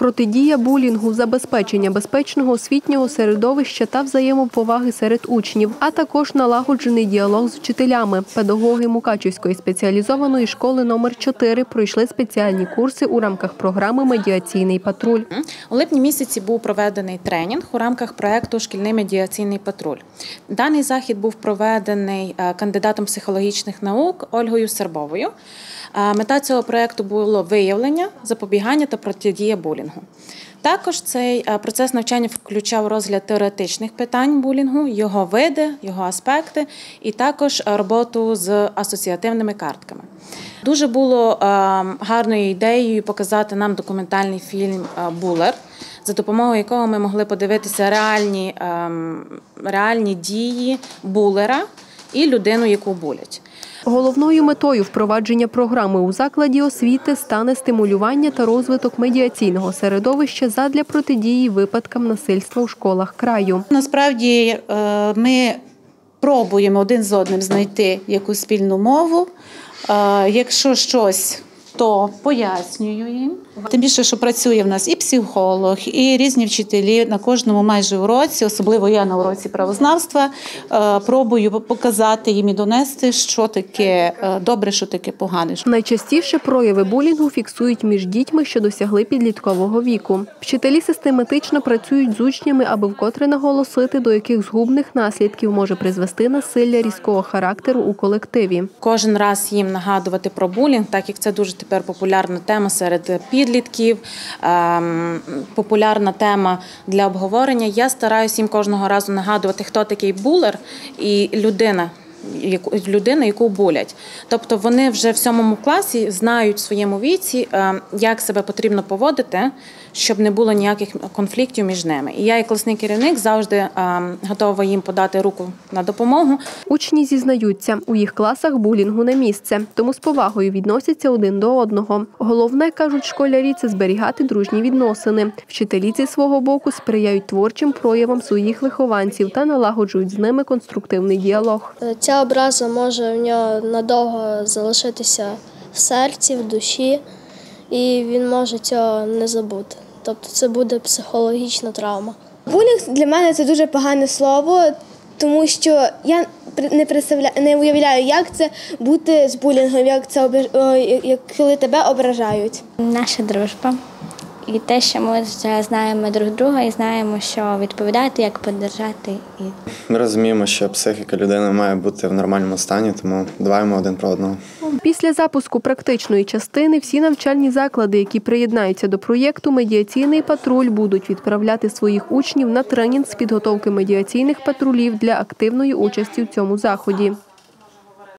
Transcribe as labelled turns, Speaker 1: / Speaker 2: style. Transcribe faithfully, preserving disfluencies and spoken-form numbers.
Speaker 1: Протидія булінгу, забезпечення безпечного освітнього середовища та взаємоповаги серед учнів, а також налагоджений діалог з вчителями. Педагоги Мукачівської спеціалізованої школи номер чотири пройшли спеціальні курси у рамках програми «Медіаційний патруль».
Speaker 2: У липні місяці був проведений тренінг у рамках проєкту «Шкільний медіаційний патруль». Даний захід був проведений кандидатом психологічних наук Ольгою Сербовою. Мета цього проєкту було виявлення, запобігання та протидія булінгу. Також цей процес навчання включав розгляд теоретичних питань булінгу, його види, його аспекти і також роботу з асоціативними картками. Дуже було гарною ідеєю показати нам документальний фільм «Булер», за допомогою якого ми могли подивитися реальні, реальні дії булера і людину, яку булять.
Speaker 1: Головною метою впровадження програми у закладі освіти стане стимулювання та розвиток медіаційного середовища задля протидії випадкам насильства у школах краю.
Speaker 3: Насправді ми пробуємо один з одним знайти якусь спільну мову. Якщо щось, то пояснюю їм. Тим більше, що працює в нас і психолог, і різні вчителі на кожному майже уроці, особливо я на уроці правознавства, пробую показати їм і донести, що таке добре, що таке погане.
Speaker 1: Найчастіше прояви булінгу фіксують між дітьми, що досягли підліткового віку. Вчителі систематично працюють з учнями, аби вкотре наголосити, до яких згубних наслідків може призвести насилля різкого характеру у колективі.
Speaker 2: Кожен раз їм нагадувати про булінг, так як це дуже тепер популярна тема серед підлітків. Підлітків, популярна тема для обговорення. Я стараюся їм кожного разу нагадувати, хто такий булер і людина, людина, яку булять. Тобто вони вже в сьомому класі знають в своєму віці, як себе потрібно поводити, щоб не було ніяких конфліктів між ними. І я, як класний керівник, завжди готова їм подати руку на допомогу.
Speaker 1: Учні зізнаються, у їх класах булінгу не місце, тому з повагою відносяться один до одного. Головне, кажуть школярі, це зберігати дружні відносини. Вчителі зі свого боку сприяють творчим проявам своїх вихованців та налагоджують з ними конструктивний діалог.
Speaker 4: Ця образа може в нього надовго залишитися в серці, в душі, і він може цього не забути. Тобто це буде психологічна травма.
Speaker 5: Булінг для мене – це дуже погане слово, тому що я не представляю, не уявляю, як це бути з булінгом, як це як коли тебе ображають.
Speaker 6: Наша дружба і те, що ми вже знаємо друг друга і знаємо, що відповідати, як підтримати.
Speaker 7: Ми розуміємо, що психіка людини має бути в нормальному стані, тому дбаємо один про одного.
Speaker 1: Після запуску практичної частини всі навчальні заклади, які приєднаються до проєкту «Медіаційний патруль», будуть відправляти своїх учнів на тренінг з підготовки медіаційних патрулів для активної участі в цьому заході.